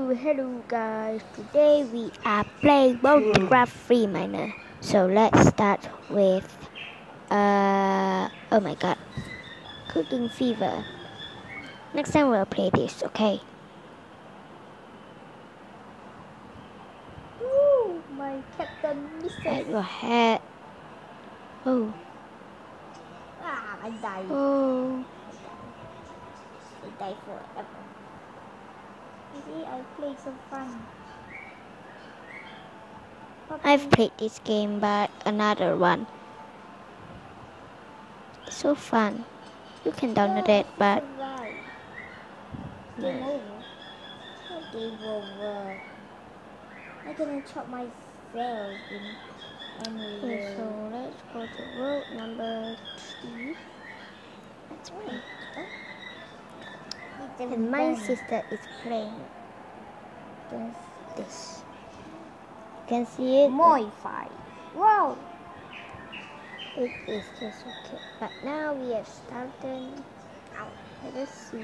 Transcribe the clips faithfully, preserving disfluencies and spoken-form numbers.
hello guys, today we are playing multicraft free miner. So let's start with uh oh my god, cooking fever. Next time we'll play this, okay? Ooh, my captain misses. At your head. Oh. Ah, I died. Oh. I died forever. See, I played so fun. I've played this game, but another one. It's so fun. You can download it, but game over. Not game over. I can chop myself in any okay, way. so let's go to world number three. Let's play. And my sister is playing this. You can see it. Modify. Wow. It is just okay. But now we have started. Ow. Let us see.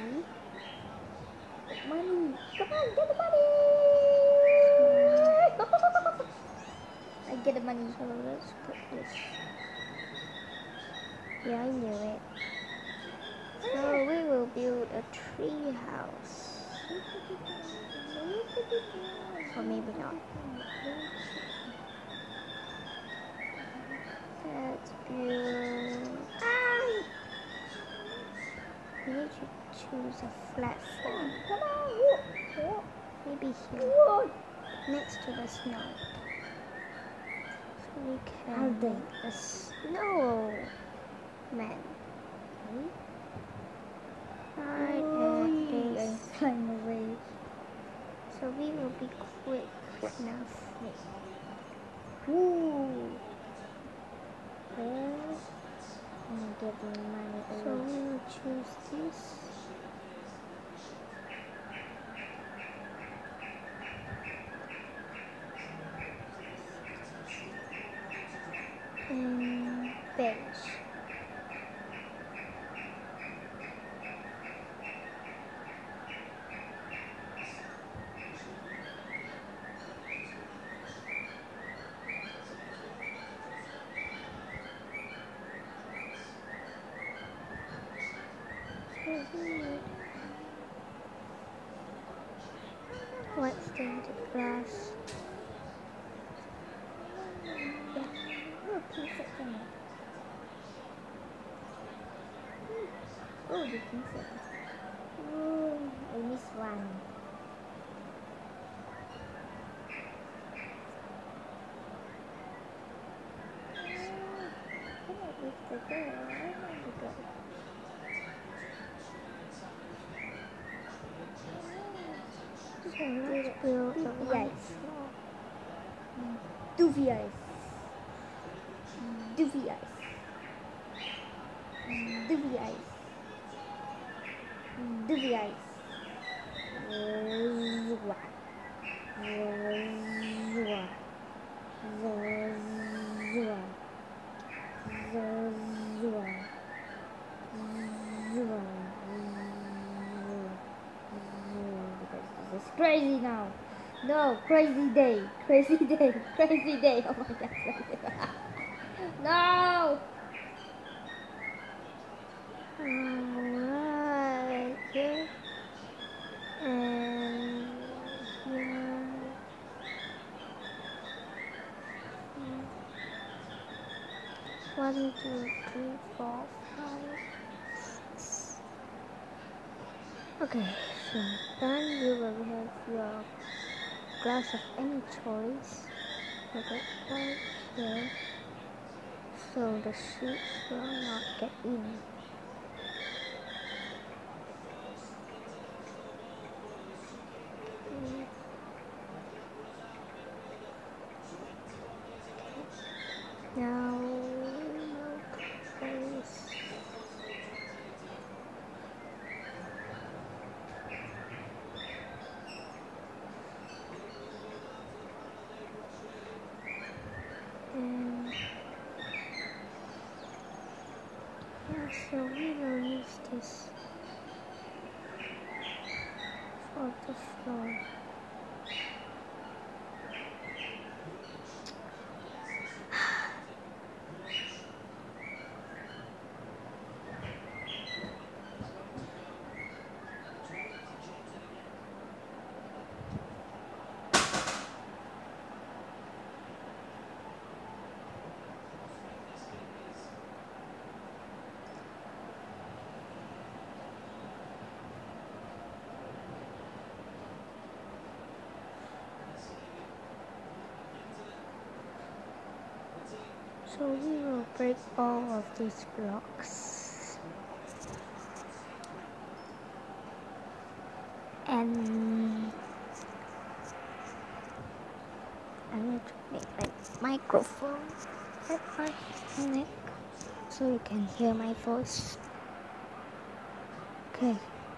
Money. Come on, get the money. I get the money. So let's put this. Yeah, I knew it. So we will build a tree house. Or maybe not. Let's build. Ah! We need to choose a flat form. Come on, walk, walk. Maybe here. Walk. Next to the snow. So we can How they? make a snow man. Right at this. Climb away. So we will be quick enough. Ooh. Well, I'm getting money. So we will choose this. And bench. Let's do the glass. Yeah. Oh, pink second. Oh, the pink second. Oh, I missed one. Can I lift the girl? I want the girl. So let's build a white floor. Doofy eyes. Doofy eyes. Doofy eyes. Doofy eyes. Zwa. Zwa. Zwa. Zwa. Zwa. This is crazy now. No, crazy day. Crazy day. Crazy day. Oh my god. No! Alright, here and here. One, two, three, four, five, six. Okay, so then you will have your glass of any choice. Put it right here, so the sheep will not get in. Now, place. And yeah, so we will use this for the floor. So we will break all of these blocks. And I need to make my microphone at my neck so you can hear my voice. Okay.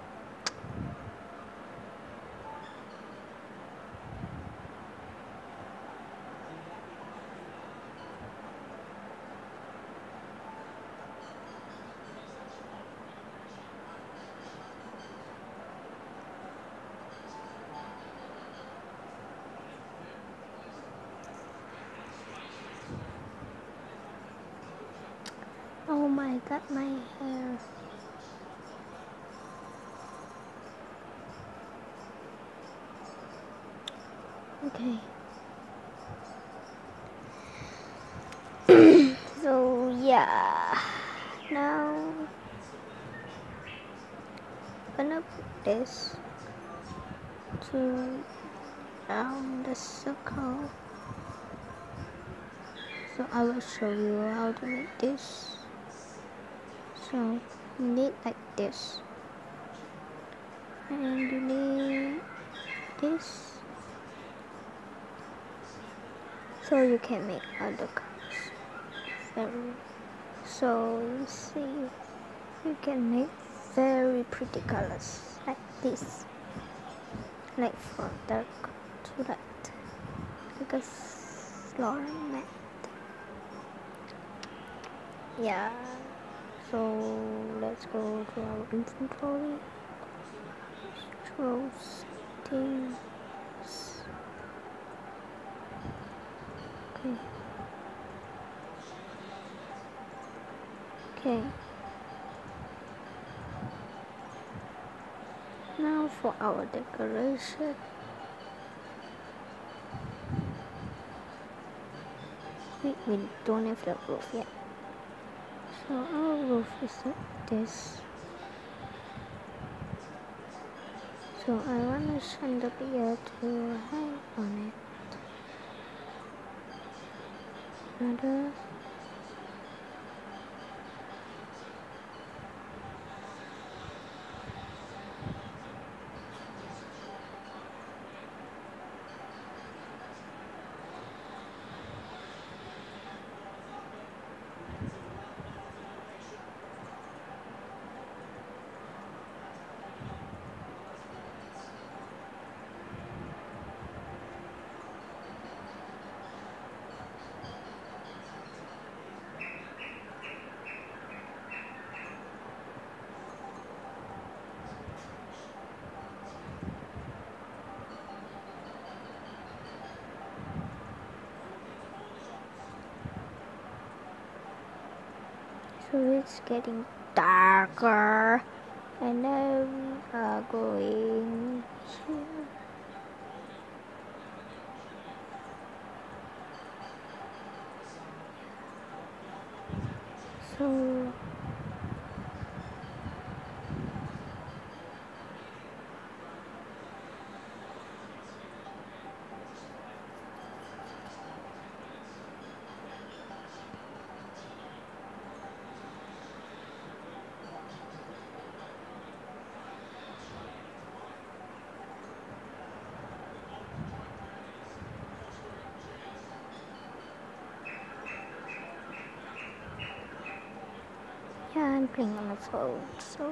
Oh my god, my hair. Okay. So yeah, now I'm gonna put this to around the circle. So I will show you how to make this. So you need like this, and you need this, so you can make other colors. Very. So you see, you can make very pretty colors like this, like from dark to light, like a floral mat. Yeah. So let's go to our inventory. Shows things. Okay. Okay. Now for our decoration. We, we don't have the roof yet. So our roof is like this. So I want to chandelier to hang on it. Another. So it's getting darker, and now we are going here. So yeah, I'm playing on my phone. So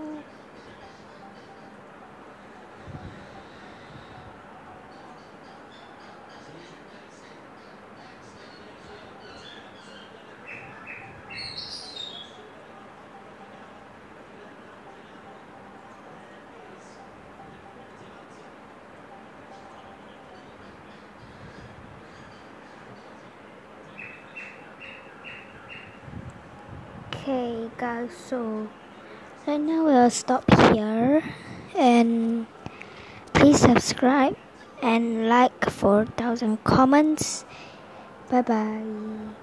okay guys, so right now we'll stop here, and please subscribe and like four thousand comments. Bye bye.